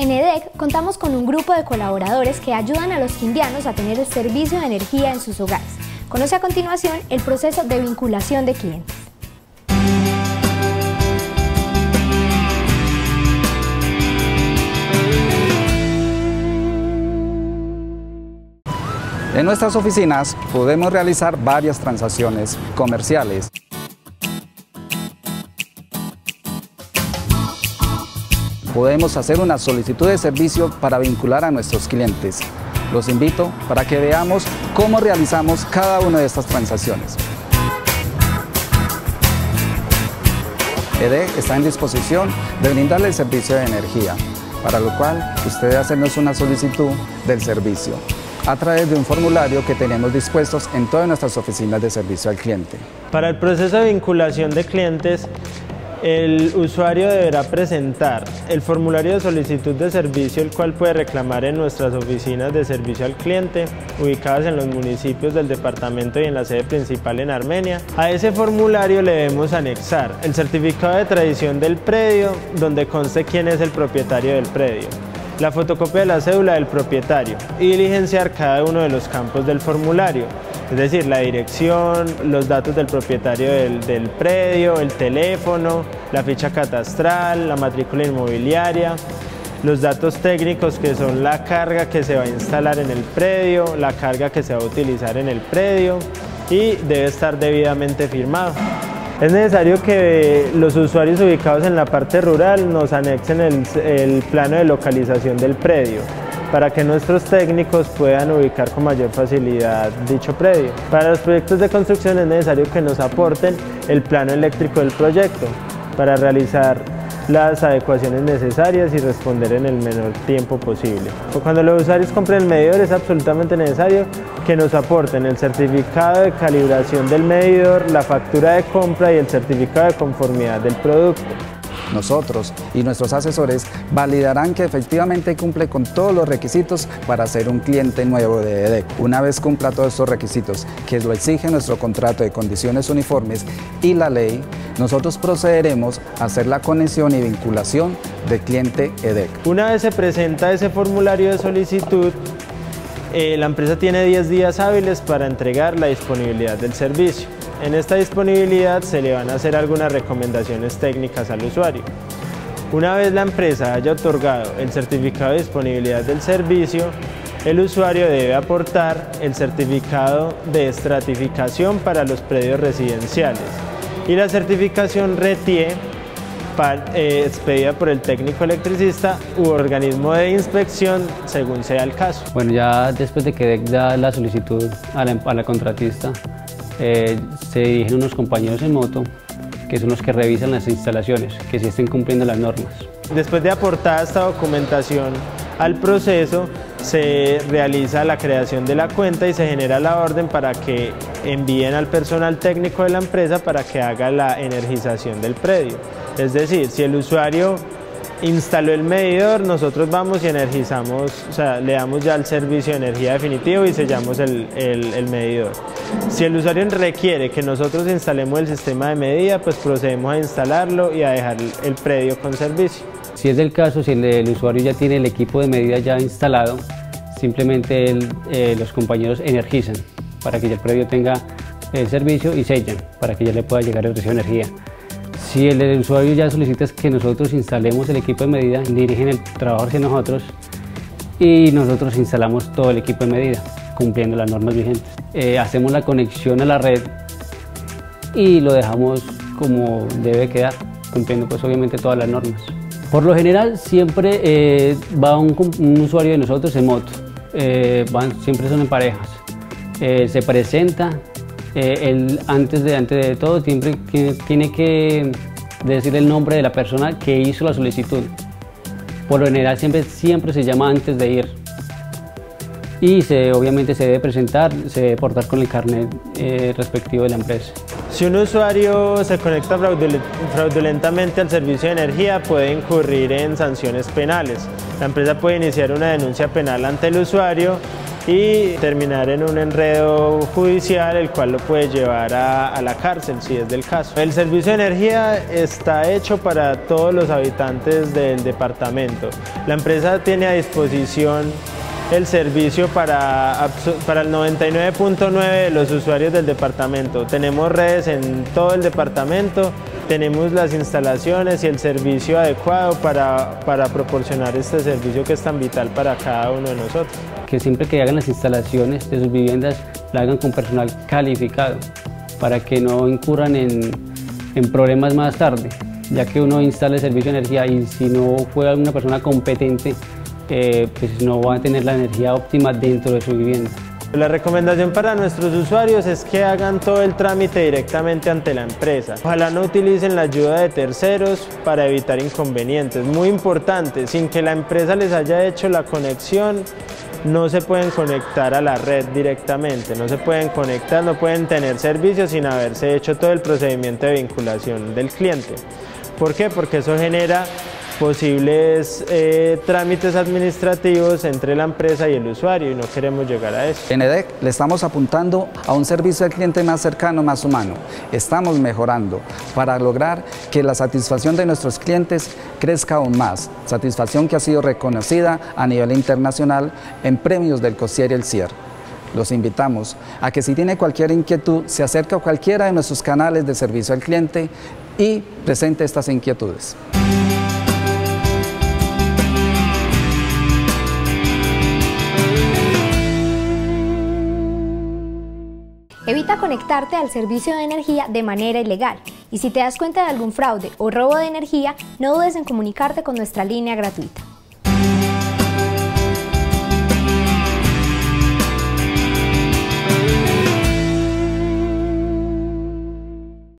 En EDEC contamos con un grupo de colaboradores que ayudan a los quindianos a tener el servicio de energía en sus hogares. Conoce a continuación el proceso de vinculación de clientes. En nuestras oficinas podemos realizar varias transacciones comerciales. Podemos hacer una solicitud de servicio para vincular a nuestros clientes. Los invito para que veamos cómo realizamos cada una de estas transacciones. EDEC está en disposición de brindarle el servicio de energía, para lo cual usted debe hacernos una solicitud del servicio a través de un formulario que tenemos dispuestos en todas nuestras oficinas de servicio al cliente. Para el proceso de vinculación de clientes, el usuario deberá presentar el formulario de solicitud de servicio, el cual puede reclamar en nuestras oficinas de servicio al cliente, ubicadas en los municipios del departamento y en la sede principal en Armenia. A ese formulario le debemos anexar el certificado de tradición del predio, donde conste quién es el propietario del predio, la fotocopia de la cédula del propietario y diligenciar cada uno de los campos del formulario, es decir, la dirección, los datos del propietario del predio, el teléfono, la ficha catastral, la matrícula inmobiliaria, los datos técnicos que son la carga que se va a instalar en el predio, la carga que se va a utilizar en el predio y debe estar debidamente firmado. Es necesario que los usuarios ubicados en la parte rural nos anexen el plano de localización del predio, para que nuestros técnicos puedan ubicar con mayor facilidad dicho predio. Para los proyectos de construcción es necesario que nos aporten el plano eléctrico del proyecto para realizar las adecuaciones necesarias y responder en el menor tiempo posible. Cuando los usuarios compren el medidor es absolutamente necesario que nos aporten el certificado de calibración del medidor, la factura de compra y el certificado de conformidad del producto. Nosotros y nuestros asesores validarán que efectivamente cumple con todos los requisitos para ser un cliente nuevo de EDEC. Una vez cumpla todos estos requisitos, que lo exige nuestro contrato de condiciones uniformes y la ley, nosotros procederemos a hacer la conexión y vinculación de cliente EDEC. Una vez se presenta ese formulario de solicitud, la empresa tiene 10 días hábiles para entregar la disponibilidad del servicio. En esta disponibilidad se le van a hacer algunas recomendaciones técnicas al usuario. Una vez la empresa haya otorgado el certificado de disponibilidad del servicio, el usuario debe aportar el certificado de estratificación para los predios residenciales y la certificación RETIE expedida por el técnico electricista u organismo de inspección según sea el caso. Bueno, ya después de que EDEC da la solicitud a la contratista, se dirigen unos compañeros en moto que son los que revisan las instalaciones, que sí estén cumpliendo las normas. Después de aportar esta documentación al proceso, se realiza la creación de la cuenta y se genera la orden para que envíen al personal técnico de la empresa para que haga la energización del predio. Es decir, si el usuario instaló el medidor, nosotros vamos y energizamos, o sea, le damos ya el servicio de energía definitivo y sellamos el medidor. Si el usuario requiere que nosotros instalemos el sistema de medida, pues procedemos a instalarlo y a dejar el predio con servicio. Si es del caso, si el usuario ya tiene el equipo de medida ya instalado, simplemente los compañeros energizan para que ya el predio tenga el servicio y sellan para que ya le pueda llegar el recibo de energía. Si el usuario ya solicita que nosotros instalemos el equipo de medida, dirigen el trabajo hacia nosotros y nosotros instalamos todo el equipo de medida, cumpliendo las normas vigentes. Hacemos la conexión a la red y lo dejamos como debe quedar, cumpliendo pues obviamente todas las normas. Por lo general siempre va un usuario de nosotros en moto, siempre son en parejas, se presenta. Antes de todo tiene que decir el nombre de la persona que hizo la solicitud. Por lo general siempre se llama antes de ir y obviamente se debe presentar, se debe portar con el carnet respectivo de la empresa. Si un usuario se conecta fraudulentamente al servicio de energía, puede incurrir en sanciones penales. La empresa puede iniciar una denuncia penal ante el usuario y terminar en un enredo judicial, el cual lo puede llevar a la cárcel si es del caso. El servicio de energía está hecho para todos los habitantes del departamento. La empresa tiene a disposición el servicio para el 99.9% de los usuarios del departamento. Tenemos redes en todo el departamento, tenemos las instalaciones y el servicio adecuado para proporcionar este servicio que es tan vital para cada uno de nosotros. Que siempre que hagan las instalaciones de sus viviendas, la hagan con personal calificado, para que no incurran en problemas más tarde, ya que uno instala el servicio de energía y si no fue una persona competente, pues no va a tener la energía óptima dentro de su vivienda. La recomendación para nuestros usuarios es que hagan todo el trámite directamente ante la empresa. Ojalá no utilicen la ayuda de terceros para evitar inconvenientes. Muy importante, sin que la empresa les haya hecho la conexión, no se pueden conectar a la red directamente, no se pueden conectar, no pueden tener servicios sin haberse hecho todo el procedimiento de vinculación del cliente. ¿Por qué? Porque eso genera posibles trámites administrativos entre la empresa y el usuario y no queremos llegar a eso. En EDEC le estamos apuntando a un servicio al cliente más cercano, más humano. Estamos mejorando para lograr que la satisfacción de nuestros clientes crezca aún más, satisfacción que ha sido reconocida a nivel internacional en premios del COSIER y el CIER. Los invitamos a que si tiene cualquier inquietud se acerque a cualquiera de nuestros canales de servicio al cliente y presente estas inquietudes. Evita conectarte al servicio de energía de manera ilegal y si te das cuenta de algún fraude o robo de energía, no dudes en comunicarte con nuestra línea gratuita.